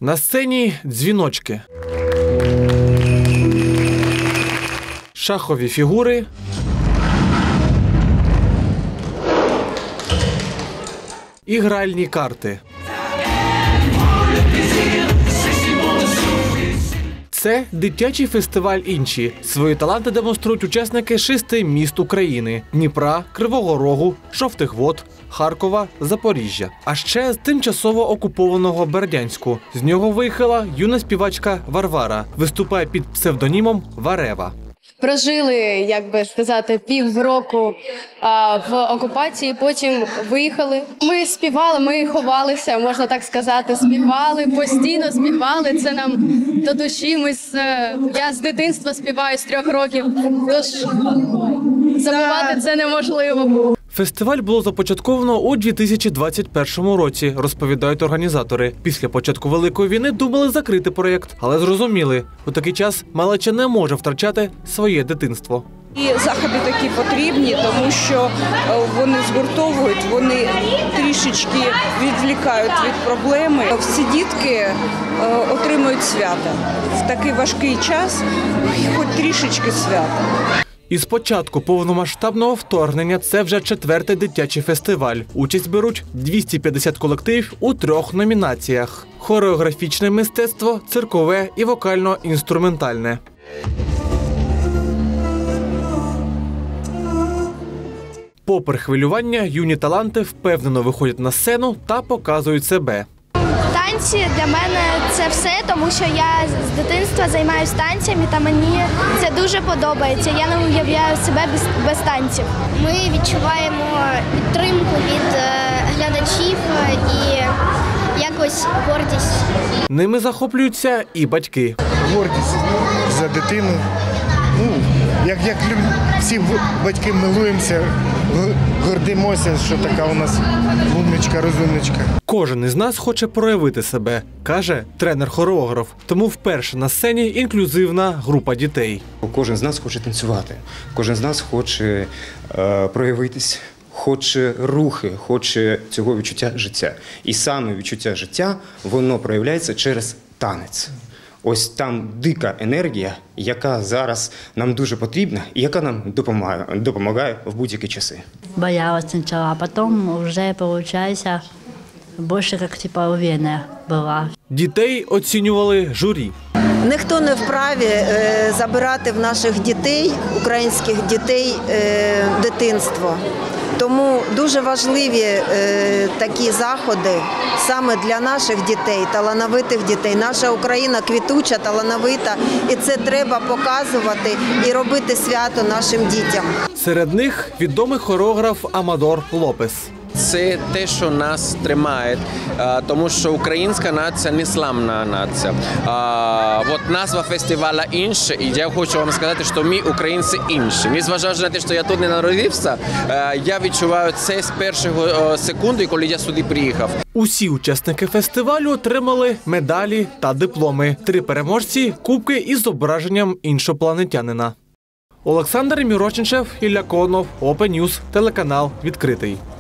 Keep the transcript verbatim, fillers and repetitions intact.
На сцені дзвіночки, шахові фігури, і гральні карти. Це дитячий фестиваль «Інші». Свої таланти демонструють учасники шести міст України – Дніпра, Кривого Рогу, Жовтих Вод, Харкова, Запоріжжя. А ще з тимчасово окупованого Бердянську. З нього виїхала юна співачка Варвара. Виступає під псевдонімом Варева. Прожили, як би сказати, півроку а, в окупації, потім виїхали. Ми співали, ми ховалися, можна так сказати, співали, постійно співали. Це нам до душі. Ми з, я з дитинства співаю з трьох років, тож забувати це неможливо. Фестиваль було започатковано у дві тисячі двадцять першому році, розповідають організатори. Після початку Великої війни думали закрити проєкт, але зрозуміли, у такий час малеча не може втрачати своє дитинство. І заходи такі потрібні, тому що вони згуртовують, вони трішечки відвлікають від проблеми. Всі дітки отримують свято. В такий важкий час хоч трішечки свята. Із початку повномасштабного вторгнення це вже четвертий дитячий фестиваль. Участь беруть двісті п'ятдесят колективів у трьох номінаціях – хореографічне мистецтво, циркове і вокально-інструментальне. Попри хвилювання, юні таланти впевнено виходять на сцену та показують себе. Танці для мене це все, тому що я з дитинства займаюся танцями та мені це дуже подобається. Я не уявляю себе без, без танців. Ми відчуваємо підтримку від е, глядачів і якось гордість. Ними захоплюються і батьки. Гордість за дитину. Ну, як, як всі батьки милуємося, гордимося, що така у нас умничка, розумничка. Кожен із нас хоче проявити себе, каже тренер-хореограф. Тому вперше на сцені інклюзивна група дітей. Кожен з нас хоче танцювати, кожен з нас хоче е, проявитись, хоче рухи, хоче цього відчуття життя. І саме відчуття життя, воно проявляється через танець. Ось там дика енергія, яка зараз нам дуже потрібна і яка нам допомагає, допомагає в будь-які часи. Боялась спочатку, а потім вже, виходить, більше як типа уверена була. Дітей оцінювали журі. Ніхто не вправі е, забирати в наших дітей, українських дітей, е, дитинство. Тому дуже важливі е, такі заходи саме для наших дітей, талановитих дітей. Наша Україна квітуча, талановита, і це треба показувати і робити свято нашим дітям. Серед них відомий хореограф Амадор Лопес. Це те, що нас тримає, тому що українська нація не слабна нація. От назва фестивалю інша, і я хочу вам сказати, що ми українці інші. Незважаючи на те, що я тут не народився, я відчуваю це з першого секунди, коли я сюди приїхав. Усі учасники фестивалю отримали медалі та дипломи. Три переможці – кубки із зображенням іншопланетянина. Олександр Мірошничев, Ілля Конов, Open News, телеканал «Відкритий».